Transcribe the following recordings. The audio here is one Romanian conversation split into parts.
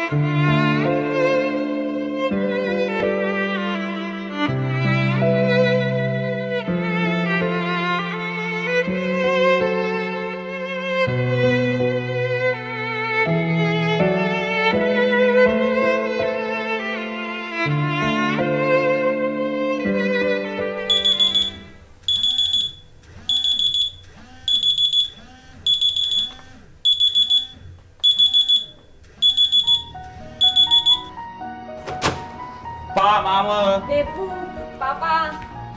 Pa, mamă! Te pup! Pa, pa!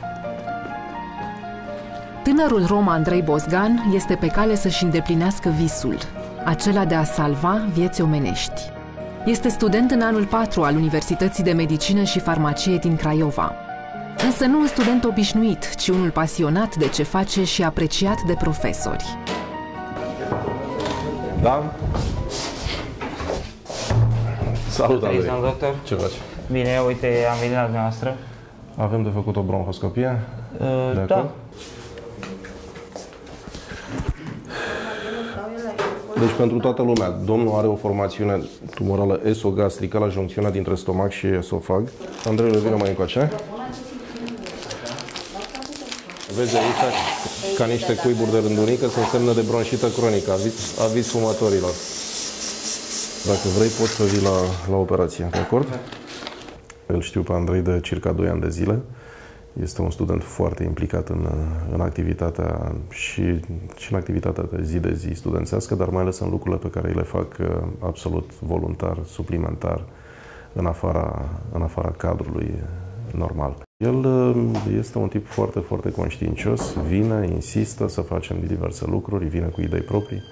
Tânărul rom Andrei Bozgan este pe cale să-și îndeplinească visul, acela de a salva vieți omenești. Este student în anul 4 al Universității de Medicină și Farmacie din Craiova. Însă nu un student obișnuit, ci unul pasionat de ce face și apreciat de profesori. Da? Salut, Andrei. Domnul doctor. Ce faci? Bine, uite, am venit la dumneavoastră. Avem de făcut o bronhoscopie? Da. Deci, pentru toată lumea, domnul are o formațiune tumorală esogastrică la juncțiunea dintre stomac și esofag. Andrei, vină mai încoace. Vezi aici, ca niște cuiburi de rândunică, sunt semne de bronșită cronică, aviz fumătorilor. Dacă vrei, poți să vii la operație, de acord? Îl știu pe Andrei de circa 2 ani de zile. Este un student foarte implicat în activitatea și în activitatea de zi studențească, dar mai ales în lucrurile pe care îi le fac absolut voluntar, suplimentar, în afara cadrului normal. El este un tip foarte, foarte conștiincios, vine, insistă să facem diverse lucruri, vine cu idei proprii.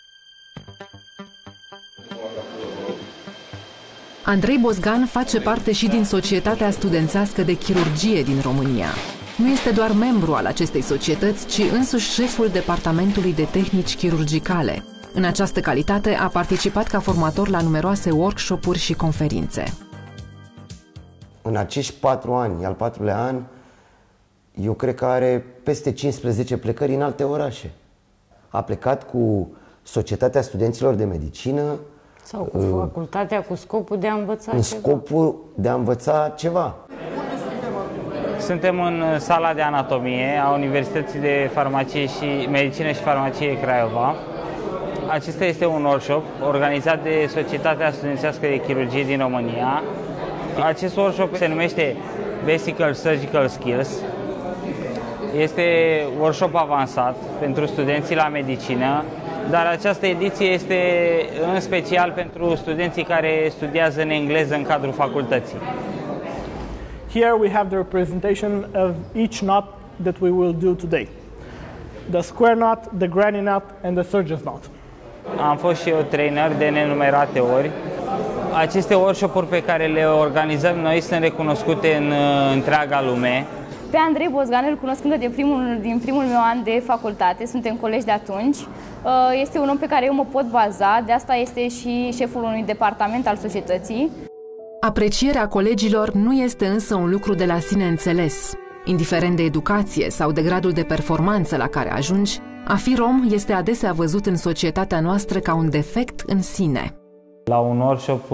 Andrei Bozgan face parte și din Societatea Studențească de Chirurgie din România. Nu este doar membru al acestei societăți, ci însuși șeful Departamentului de Tehnici Chirurgicale. În această calitate a participat ca formator la numeroase workshop-uri și conferințe. În acești 4 ani, al 4-lea an, eu cred că are peste 15 plecări în alte orașe. A plecat cu Societatea Studenților de Medicină, Sau cu facultatea, cu scopul de a învăța în ceva. scopul de a învăța ceva. Suntem în sala de anatomie a Universității de Farmacie și Medicină și Farmacie Craiova. Acesta este un workshop organizat de Societatea Studențească de Chirurgie din România. Acest workshop se numește Basic Surgical Skills. Este workshop avansat pentru studenții la medicină, dar această ediție este în special pentru studenții care studiază în engleză în cadrul facultății. Here we have the representation of each knot that we will do today. The square knot, the granny knot and the surgeon's knot. Am fost și eu trainer de nenumerate ori. Aceste workshop-uri pe care le organizăm noi sunt recunoscute în întreaga lume. Pe Andrei Bozgan îl cunosc încă din primul meu an de facultate, suntem colegi de atunci. Este un om pe care eu mă pot baza, de asta este și șeful unui departament al societății. Aprecierea colegilor nu este însă un lucru de la sine înțeles. Indiferent de educație sau de gradul de performanță la care ajungi, a fi rom este adesea văzut în societatea noastră ca un defect în sine. La un workshop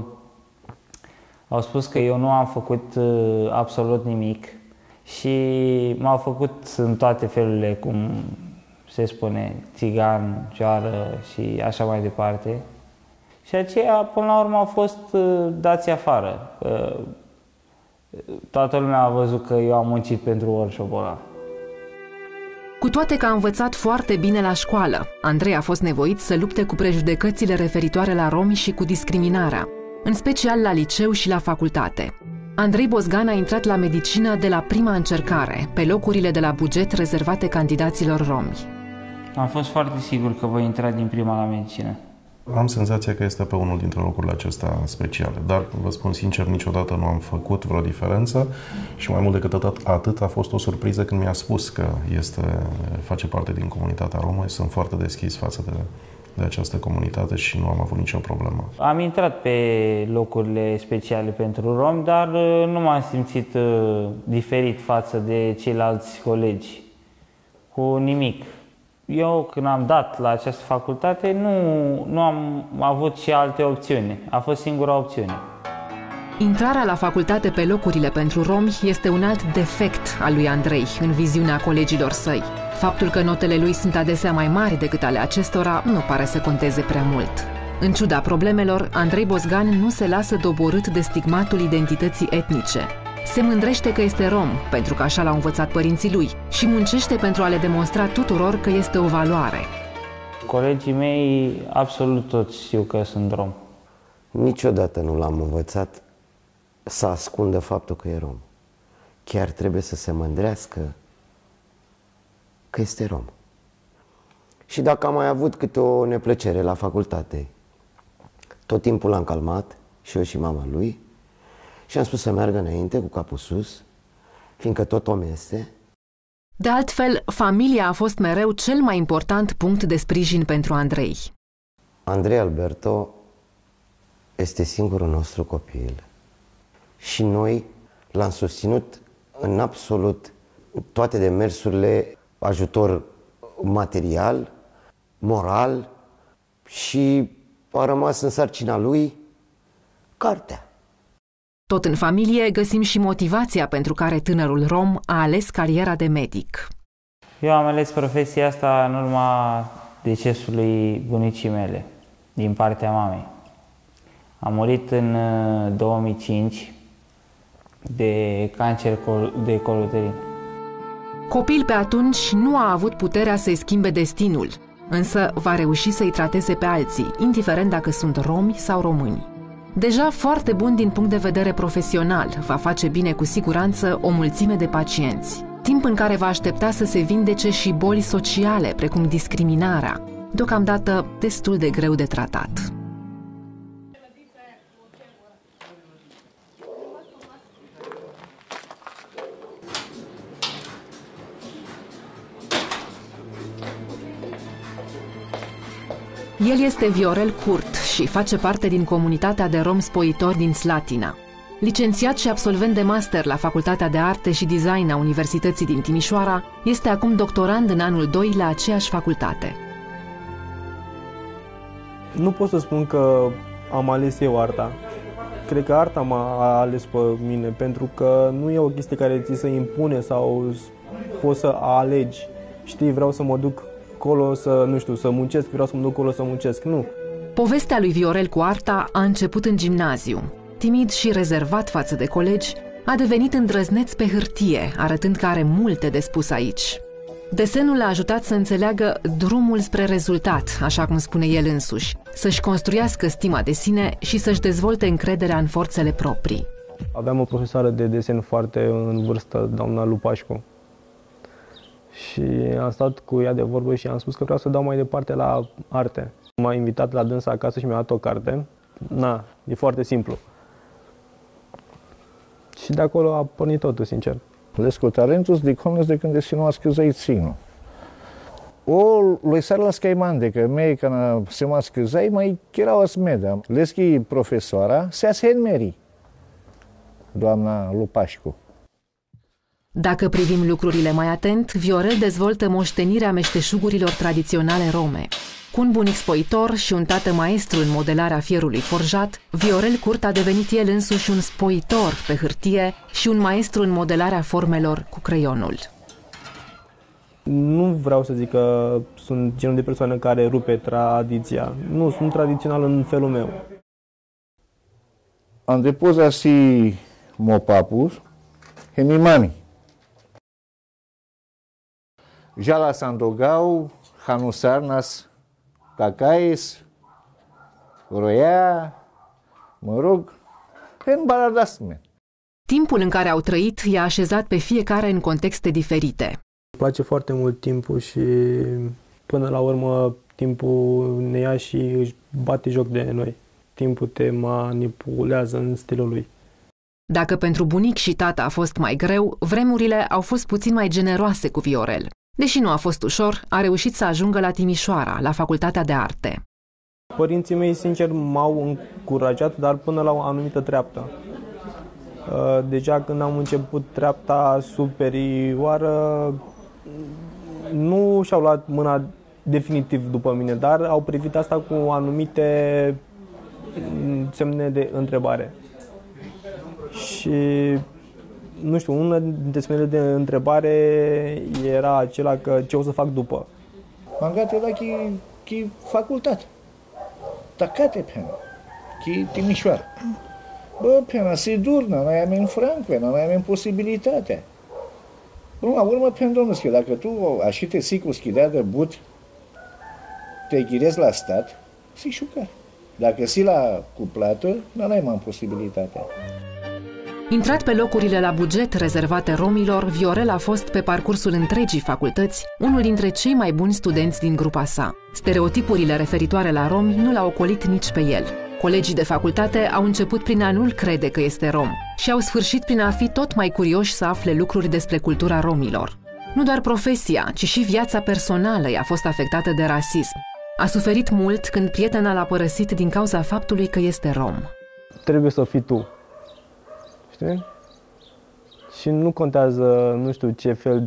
au spus că eu nu am făcut absolut nimic și m-au făcut în toate felurile, cum se spune, țigan, cioară și așa mai departe. Și aceia, până la urmă, au fost dați afară. Toată lumea a văzut că eu am muncit pentru workshop-ul ăla. Cu toate că a învățat foarte bine la școală, Andrei a fost nevoit să lupte cu prejudecățile referitoare la romi și cu discriminarea, în special la liceu și la facultate. Andrei Bozgan a intrat la medicină de la prima încercare, pe locurile de la buget rezervate candidaților romi. Am fost foarte sigur că voi intra din prima la medicină. Am senzația că este pe unul dintre locurile acestea speciale, dar vă spun sincer, niciodată nu am făcut vreo diferență și mai mult decât atât a fost o surpriză când mi-a spus că face parte din comunitatea romă. Sunt foarte deschis față de această comunitate și nu am avut nicio problemă. Am intrat pe locurile speciale pentru romi, dar nu m-am simțit diferit față de ceilalți colegi, cu nimic. Eu, când am dat la această facultate, nu am avut și alte opțiuni. A fost singura opțiune. Intrarea la facultate pe locurile pentru romi este un alt defect al lui Andrei în viziunea colegilor săi. Faptul că notele lui sunt adesea mai mari decât ale acestora nu pare să conteze prea mult. În ciuda problemelor, Andrei Bozgan nu se lasă doborât de stigmatul identității etnice. Se mândrește că este rom, pentru că așa l-au învățat părinții lui, și muncește pentru a le demonstra tuturor că este o valoare. Colegii mei absolut toți știu că sunt rom. Niciodată nu l-am învățat să ascundă faptul că e rom. Chiar trebuie să se mândrească că este rom. Și dacă am mai avut câte o neplăcere la facultate, tot timpul l-am calmat, și eu și mama lui, și am spus să meargă înainte cu capul sus, fiindcă tot om este. De altfel, familia a fost mereu cel mai important punct de sprijin pentru Andrei. Andrei Alberto este singurul nostru copil și noi l-am susținut în absolut toate demersurile, ajutor material, moral, și a rămas în sarcina lui cartea. Tot în familie găsim și motivația pentru care tânărul rom a ales cariera de medic. Eu am ales profesia asta în urma decesului bunicii mele, din partea mamei. A murit în 2005 de cancer de col uterin. Copil pe atunci nu a avut puterea să-i schimbe destinul, însă va reuși să-i trateze pe alții, indiferent dacă sunt romi sau români. Deja foarte bun din punct de vedere profesional, va face bine cu siguranță o mulțime de pacienți. Timp în care va aștepta să se vindece și boli sociale, precum discriminarea, deocamdată destul de greu de tratat. El este Viorel Curt și face parte din comunitatea de romi spoitori din Slatina. Licențiat și absolvent de master la Facultatea de Arte și Design a Universității din Timișoara, este acum doctorand în anul 2 la aceeași facultate. Nu pot să spun că am ales eu arta. Cred că arta m-a ales pe mine, pentru că nu e o chestie care ți se impune sau poți să alegi. Știi, vreau să mă duc acolo să, nu știu, să muncesc, vreau să mă duc acolo să muncesc. Nu. Povestea lui Viorel cu arta a început în gimnaziu. Timid și rezervat față de colegi, a devenit îndrăzneț pe hârtie, arătând că are multe de spus aici. Desenul l-a ajutat să înțeleagă drumul spre rezultat, așa cum spune el însuși, să-și construiască stima de sine și să-și dezvolte încrederea în forțele proprii. Aveam o profesoară de desen foarte în vârstă, doamna Lupașcu. Și am stat cu ea de vorbă și am spus că vreau să dau mai departe la arte. M-a invitat la dânsa acasă și mi-a dat o carte. Na, e foarte simplu. Și de acolo a pornit totul, sincer. Lesco talentus diconos de când si no scrizaicino. O loisar la scaimande, că mei când se mă scrizai, mai erau asmeda. Leschi profesoara se asenmeri, doamna Lupașcu. Dacă privim lucrurile mai atent, Viorel dezvoltă moștenirea meșteșugurilor tradiționale rome. Cu un bunic spoitor și un tată maestru în modelarea fierului forjat, Viorel Curt a devenit el însuși un spoitor pe hârtie și un maestru în modelarea formelor cu creionul. Nu vreau să zic că sunt genul de persoană care rupe tradiția. Nu, sunt tradițional în felul meu. Am depus así mopapus en mi mami. Já la Sandogau, Hanusarnas, Cacais, Roia, mă rog, în Baladasme. Timpul în care au trăit i-a așezat pe fiecare în contexte diferite. Îmi place foarte mult timpul și până la urmă timpul ne ia și își bate joc de noi. Timpul te manipulează în stilul lui. Dacă pentru bunic și tata a fost mai greu, vremurile au fost puțin mai generoase cu Viorel. Deși nu a fost ușor, a reușit să ajungă la Timișoara, la Facultatea de Arte. Părinții mei, sincer, m-au încurajat, dar până la o anumită treaptă. Deja când am început treapta superioară, nu și-au luat mâna definitiv după mine, dar au privit asta cu anumite semne de întrebare. Și, nu știu, una dintre semnele de întrebare era acela că ce o să fac după. Magari lá que faculdade. Tacate pena. Que Timișoara. Bă, pena, Sidurna, noi avem Franco, noi avem posibilitatea. Până la urmă, pentru că dacă tu așa te sigur schidea de but, te ghirezi la stat, si șucar. Dacă si la cuplată, nu ai mai posibilitatea. Intrat pe locurile la buget rezervate romilor, Viorel a fost, pe parcursul întregii facultăți, unul dintre cei mai buni studenți din grupa sa. Stereotipurile referitoare la romi nu l-au ocolit nici pe el. Colegii de facultate au început prin a nu-l crede că este rom și au sfârșit prin a fi tot mai curioși să afle lucruri despre cultura romilor. Nu doar profesia, ci și viața personală i-a fost afectată de rasism. A suferit mult când prietena l-a părăsit din cauza faptului că este rom. Trebuie să fii tu. Știi? Și nu contează, nu știu, ce fel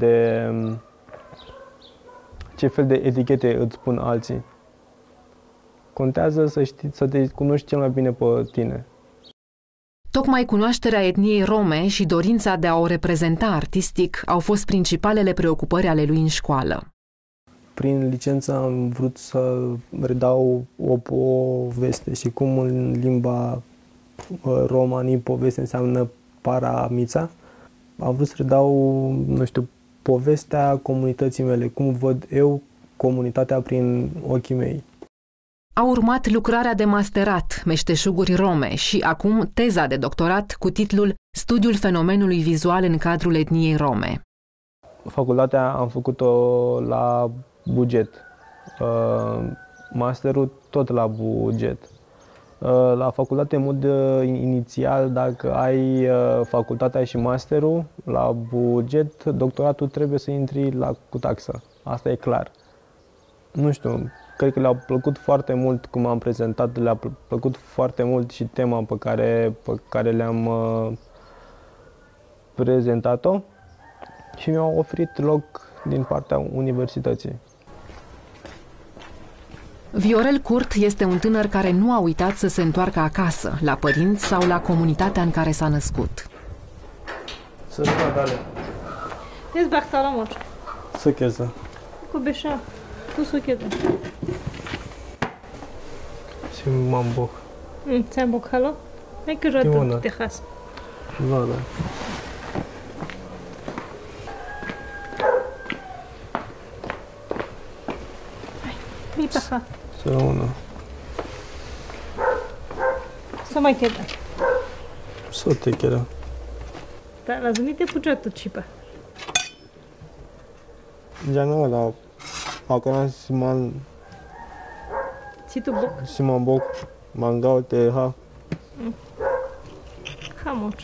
de etichete îți spun alții. Contează să știi, să te cunoști cel mai bine pe tine. Tocmai cunoașterea etniei rome și dorința de a o reprezenta artistic au fost principalele preocupări ale lui în școală. Prin licență am vrut să redau o poveste și cum în limba romanii poveste înseamnă paramița. Am vrut să redau, nu știu, povestea comunității mele, cum văd eu comunitatea prin ochii mei. A urmat lucrarea de masterat, Meșteșuguri rome, și acum teza de doctorat cu titlul Studiul fenomenului vizual în cadrul etniei rome. Facultatea am făcut-o la buget, masterul tot la buget. La facultate, în mod inițial, dacă ai facultatea și masterul la buget, doctoratul trebuie să intri cu taxă. Asta e clar. Nu știu, cred că le-a plăcut foarte mult cum am prezentat, le-a plăcut foarte mult și tema pe care le-am prezentat-o și mi-au oferit loc din partea universității. Viorel Curt este un tânăr care nu a uitat să se întoarcă acasă, la părinți sau la comunitatea în care s-a născut. Să rămână dale. Ez baktala moč. Să cheză. Ko beša, tu su keda. Și m-am boc. Sen bokhalo? Ai că jodă te khas. Da, da. Mitaha. Să rămână. Să mai keda. Să te cheda. Da, razumite pujato chipa. Já não, ela acolo si man bok mangau te ha. Hamoč.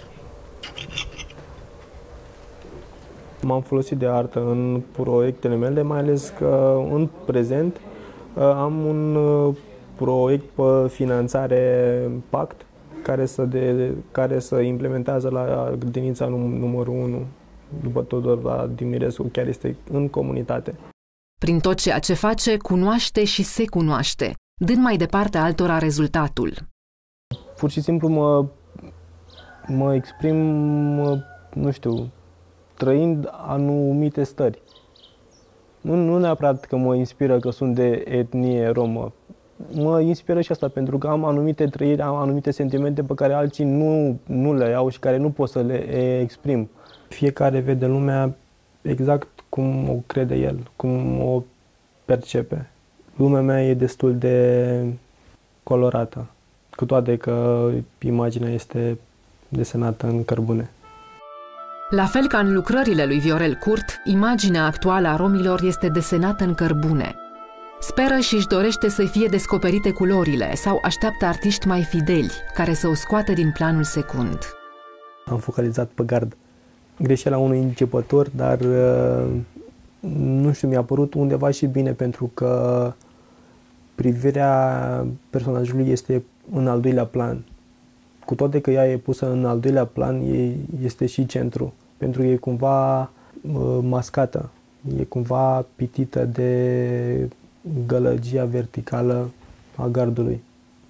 M-am folosit de artă în proiectele mele, mai ales că în prezent am un proiect pe finanțare PACT care să implementează la grădinița numărul 1 după Todor Dimirescu, chiar este în comunitate. Prin tot ceea ce face, cunoaște și se cunoaște, dând mai departe altora rezultatul. Pur și simplu mă exprim, nu știu, trăind anumite stări. Nu neapărat că mă inspiră că sunt de etnie romă. Mă inspiră și asta pentru că am anumite trăiri, am anumite sentimente pe care alții nu le au și care nu pot să le exprim. Fiecare vede lumea exact cum o crede el, cum o percepe. Lumea mea e destul de colorată, cu toate că imaginea este desenată în cărbune. La fel ca în lucrările lui Viorel Curt, imaginea actuală a romilor este desenată în cărbune. Speră și își dorește să fie descoperite culorile sau așteaptă artiști mai fideli, care să o scoată din planul secund. Am focalizat pe gard. Greșeala unui începător, dar nu știu, mi-a părut undeva și bine pentru că privirea personajului este în al doilea plan. Cu toate că ea e pusă în al doilea plan, este și centru, pentru că e cumva mascată, e cumva pitită de gălăgia verticală a gardului.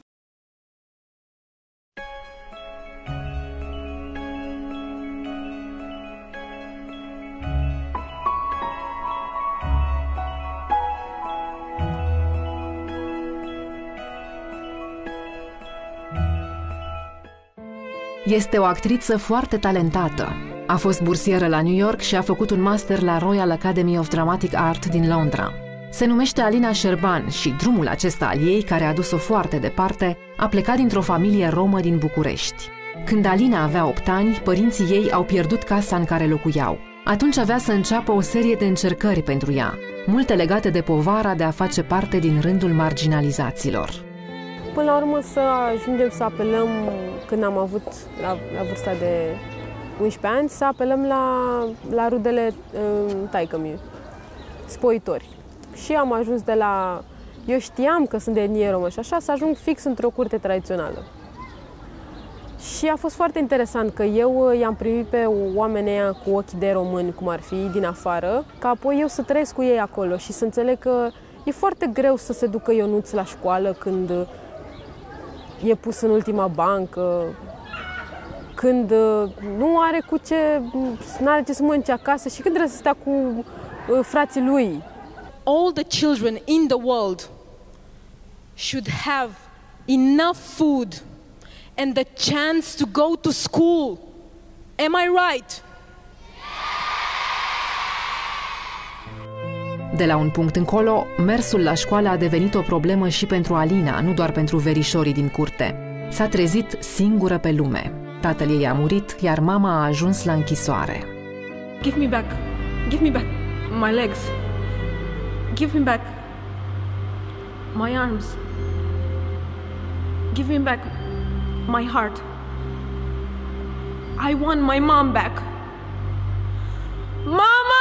Este o actriță foarte talentată. A fost bursieră la New York și a făcut un master la Royal Academy of Dramatic Art din Londra. Se numește Alina Șerban și drumul acesta al ei, care a dus-o foarte departe, a plecat dintr-o familie romă din București. Când Alina avea 8 ani, părinții ei au pierdut casa în care locuiau. Atunci avea să înceapă o serie de încercări pentru ea, multe legate de povara de a face parte din rândul marginalizaților. Până la urmă să ajungem să apelăm, când am avut la vârsta de 11 ani, să apelăm la rudele taică-miu, spoitori. Și am ajuns de la... Eu știam că sunt de etnie romă și așa, să ajung fix într-o curte tradițională. Și a fost foarte interesant că eu i-am primit pe oamenii ăia cu ochii de români, cum ar fi, din afară, ca apoi eu să trăiesc cu ei acolo și să înțeleg că e foarte greu să se ducă Ionuț la școală când e pus în ultima bancă, când nu are cu ce, n-are ce să mănânce acasă și când trebuie să stea cu frații lui. All the children in the world should have enough food and the chance to go to school. Am I right? De la un punct încolo, mersul la școală a devenit o problemă și pentru Alina, nu doar pentru verișorii din curte. S-a trezit singură pe lume. Tatăl ei a murit, iar mama a ajuns la închisoare. Give me back my legs. Give me back my arms. Give me back my heart. I want my mom back. Mama!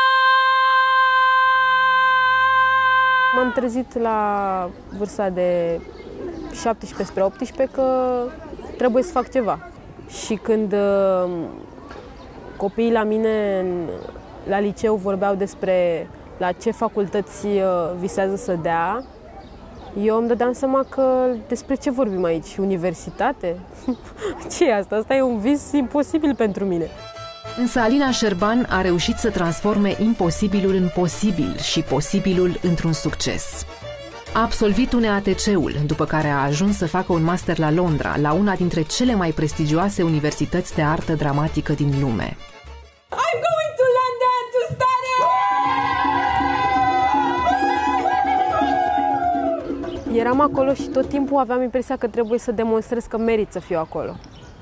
M-am trezit la vârsta de 17 spre 18 că trebuie să fac ceva. Și când copiii la mine la liceu vorbeau despre la ce facultăți visează să dea, eu îmi dădeam seama că despre ce vorbim aici? Universitate? Ce e asta? Asta e un vis imposibil pentru mine. Însă Alina Șerban a reușit să transforme imposibilul în posibil și posibilul într-un succes. A absolvit UNEATC-ul, după care a ajuns să facă un master la Londra, la una dintre cele mai prestigioase universități de artă dramatică din lume. I'm going to London to study! Eram acolo și tot timpul aveam impresia că trebuie să demonstrez că merit să fiu acolo.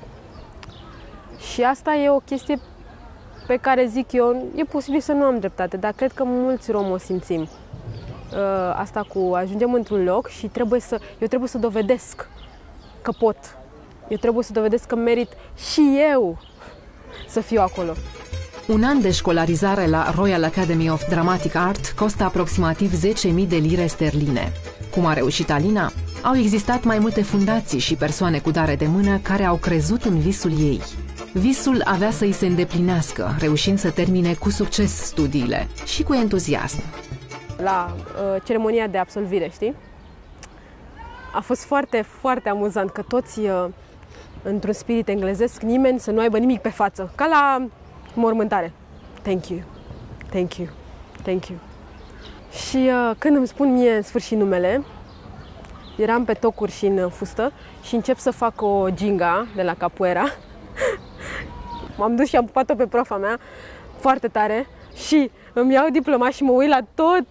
Și asta e o chestie pe care zic eu, e posibil să nu am dreptate, dar cred că mulți romi o simțim. Asta cu ajungem într-un loc și eu trebuie să dovedesc că pot. Eu trebuie să dovedesc că merit și eu să fiu acolo. Un an de școlarizare la Royal Academy of Dramatic Art costă aproximativ 10.000 de lire sterline. Cum a reușit Alina? Au existat mai multe fundații și persoane cu dare de mână care au crezut în visul ei. Visul avea să îi se îndeplinească, reușind să termine cu succes studiile și cu entuziasm. La ceremonia de absolvire, știi? A fost foarte, foarte amuzant că toți, într-un spirit englezesc, nimeni să nu aibă nimic pe față, ca la mormântare. Thank you, thank you, thank you. Și când îmi spun mie în sfârșit numele, eram pe tocuri și în fustă și încep să fac o ginga de la capoeira. M-am dus și am pupat-o pe profa mea foarte tare și îmi iau diploma și mă uit la tot,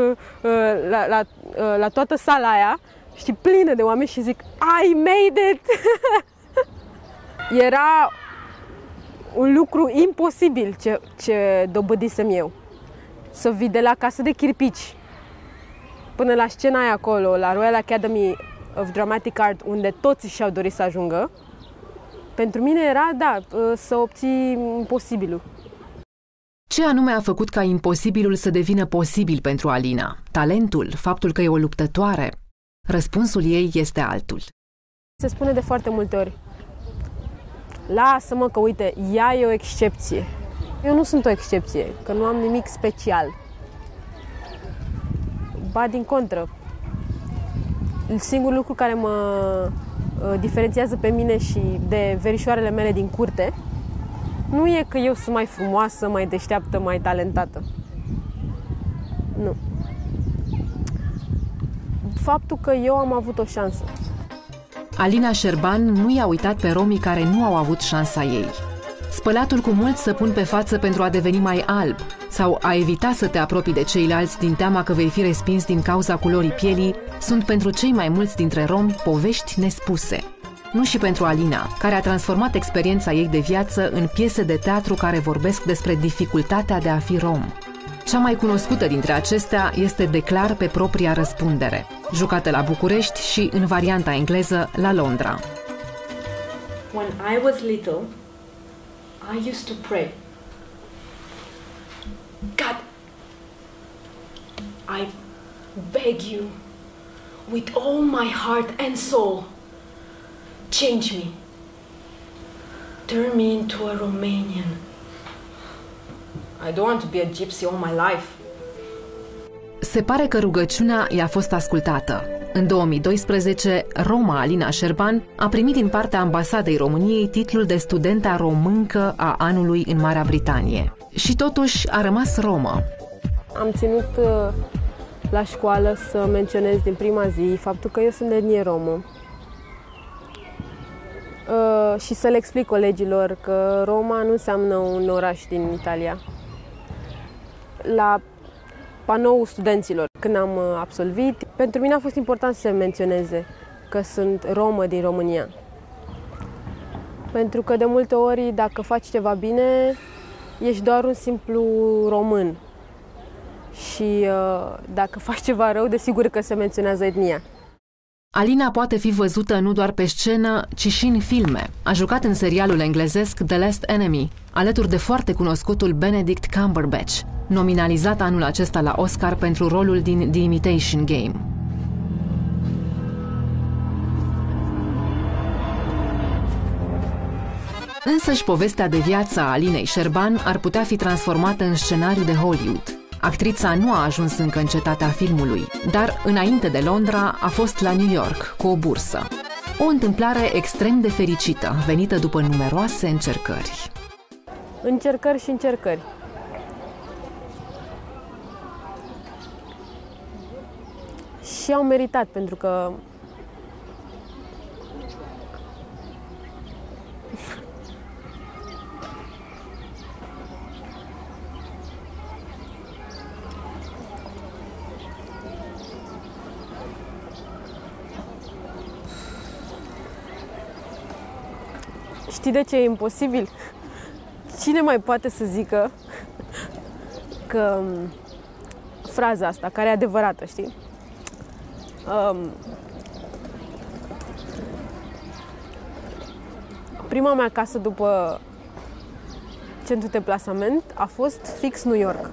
la toată sala aia, știi, plină de oameni și zic, I made it! Era un lucru imposibil ce dobândisem eu. Să vii de la casă de chirpici până la scena aia acolo, la Royal Academy of Dramatic Art, unde toți și-au dorit să ajungă, pentru mine era, da, să obții imposibilul. Ce anume a făcut ca imposibilul să devină posibil pentru Alina? Talentul? Faptul că e o luptătoare? Răspunsul ei este altul. Se spune de foarte multe ori, lasă-mă că, uite, ea e o excepție. Eu nu sunt o excepție, că nu am nimic special. Ba din contră. Singurul lucru care mă diferențiază pe mine și de verișoarele mele din curte nu e că eu sunt mai frumoasă, mai deșteaptă, mai talentată. Nu. Faptul că eu am avut o șansă. Alina Șerban nu i-a uitat pe romii care nu au avut șansa ei. Spălatul cu mult săpun pe față pentru a deveni mai alb sau a evita să te apropii de ceilalți din teama că vei fi respins din cauza culorii pielii sunt pentru cei mai mulți dintre romi povești nespuse. Nu și pentru Alina, care a transformat experiența ei de viață în piese de teatru care vorbesc despre dificultatea de a fi rom. Cea mai cunoscută dintre acestea este Declar pe propria răspundere, jucată la București și în varianta engleză la Londra. When I was little, I used to pray. God, I beg you, with all my heart and soul, change me. Turn me into a Romanian. I don't want to be a gypsy all my life. Se pare că rugăciunea i-a fost ascultată. În 2012, Roma Alina Șerban a primit din partea Ambasadei României titlul de studenta româncă a anului în Marea Britanie. Și totuși a rămas romă. Am ținut la școală să menționez din prima zi faptul că eu sunt de etnie romă. Și să le explic colegilor că Roma nu înseamnă un oraș din Italia. La panoul studenților, când am absolvit, pentru mine a fost important să se menționeze că sunt romă din România. Pentru că de multe ori, dacă faci ceva bine, ești doar un simplu român. Și dacă faci ceva rău, desigur că se menționează etnia. Alina poate fi văzută nu doar pe scenă, ci și în filme. A jucat în serialul englezesc The Last Enemy, alături de foarte cunoscutul Benedict Cumberbatch, nominalizat anul acesta la Oscar pentru rolul din The Imitation Game. Însăși povestea de viață a Alinei Șerban ar putea fi transformată în scenariu de Hollywood. Actrița nu a ajuns încă în cetatea filmului, dar înainte de Londra a fost la New York cu o bursă. O întâmplare extrem de fericită, venită după numeroase încercări. Încercări și încercări. Și au meritat, pentru că știi de ce e imposibil? Cine mai poate să zică că fraza asta, care e adevărată, știi? Prima mea casă după centru de plasament a fost fix New York.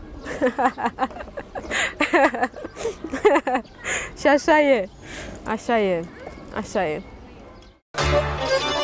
Și așa e. Așa e. Așa e.